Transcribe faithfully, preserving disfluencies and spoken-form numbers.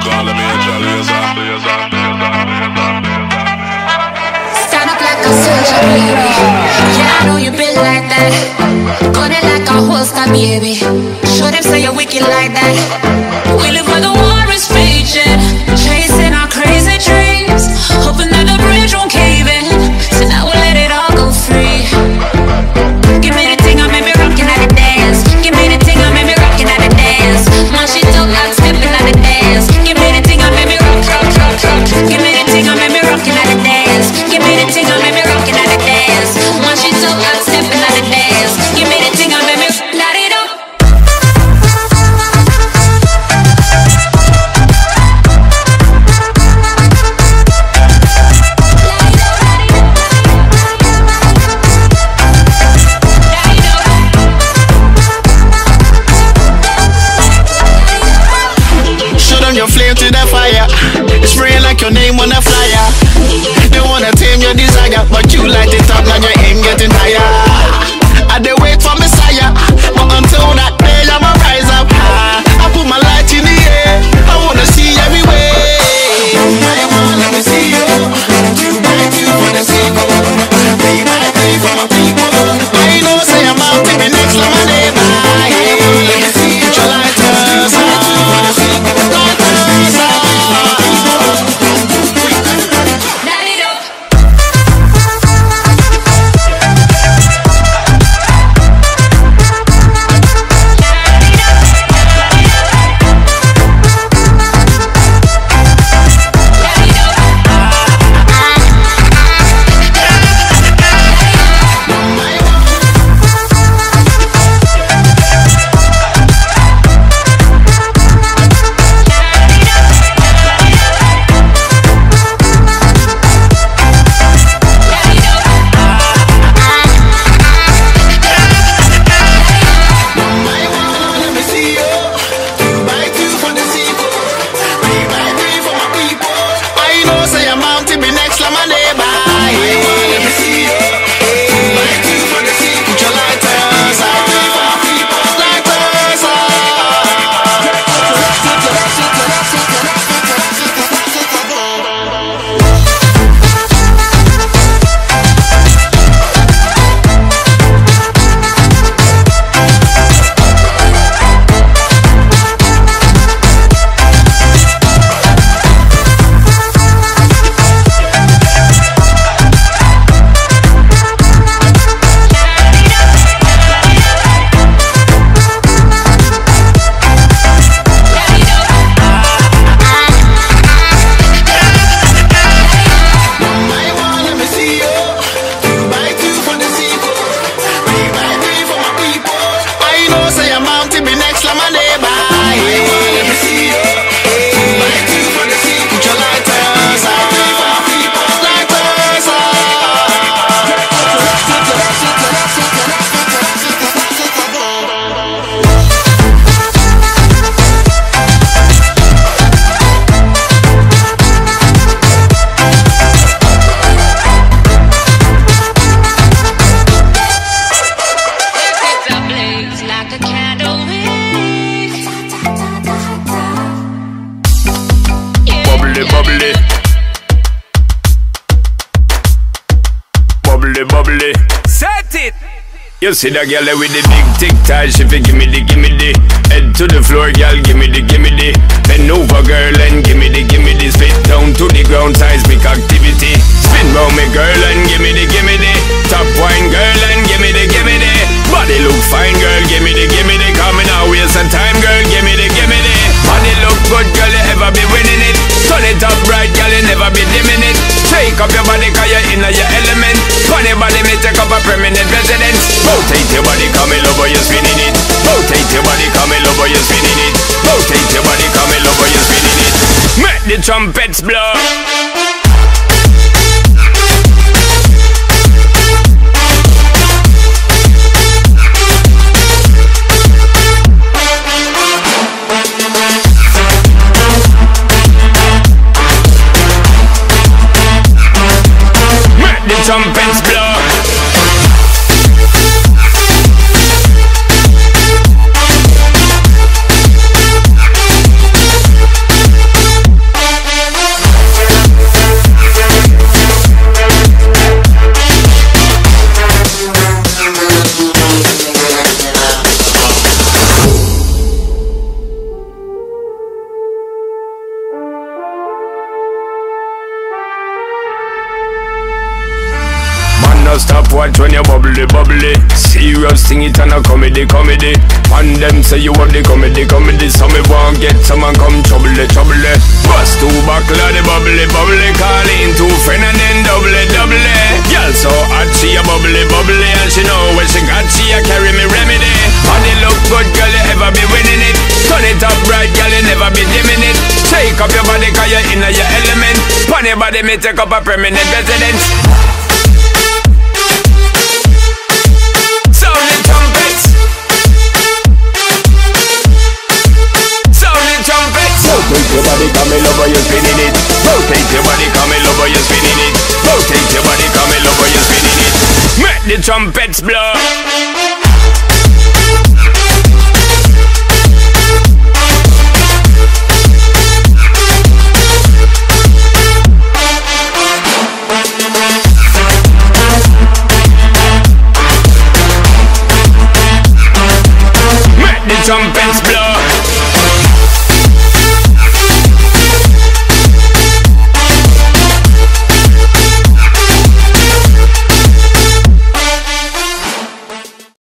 Stand up like a soldier, baby. Yeah, I know you built like that. Gun it like a holster, baby. Show them say you're wicked like that. We live where the war is raging, chasing our crazy dreams, hoping that the bridge won't cave in. So now we'll let it all go free. Give me the thing, I made me rockin' at the dance. Give me the thing, I made me rockin' at the dance. Man, she don't like stepping at the dance. Give me the thing, I made me rock, rock, rock, rock. Give me the thing, I made me rockin' at the dance. Give me the thing, I made me rockin' at the dance. Man, she don't like stepping at the dance. Give me the thing, I made me light it up. Your flame to the fire, spraying like your name on a flyer. They wanna tame your desire, but you light it up, now your aim getting higher. I dey wait for Messiah, but until that day I'ma rise up high. I put my light in the air, I wanna see everywhere. I wanna let me see you, you might you wanna see me. Be my day for my people. I know say I'm out to be next to my neighbor. I wanna let me see you, your lighters. You see that girl with the big tic tac, she fi gimme the, gimme the. Head to the floor, girl, gimme the, gimme the. Bend over, girl, and gimme the, gimme the. Spit down to the ground, seismic activity. Spin round me, girl, and gimme the, gimme the. Top wine, girl, and gimme the, gimme the. Body look fine, girl, gimme the, gimme the. Coming out, waste some time, girl, gimme the, gimme the. Body look good, girl, you ever be winning it. Turn it up right, girl, you never be dimming it. Shake up your body, cause you're in your element. Funny body, me take up a permanent residence. Rotate your body, come in over, you're spinning it. Rotate your body, come in over, you're spinning it. Rotate your body, come in over, you're spinning it. Make the trumpets blow. Make the trumpets blow. a stopwatch when you bubbly, bubbly. Serious thing, it and a comedy, comedy. And them say you want the comedy, comedy. So me won't get someone come trouble, trouble. Bust two buckle of the bubbly, bubbly. Call in two friend and then double, double. Girl so hot, she a bubbly, bubbly. And she know when she got, she a carry me remedy. And it look good, girl, you ever be winning it. Turn it up right, girl, you never be dimming it. Shake up your body, cause you're in your element. Pon your body, me take up a permanent residence. Sound the trumpets. Sound the trumpets. Rotate your body, come me love, you're spinning it. Rotate your body, come me love, you're spinning it. Rotate your body, come me love, you're spinning it. Make the trumpets blow. Trumpets blow.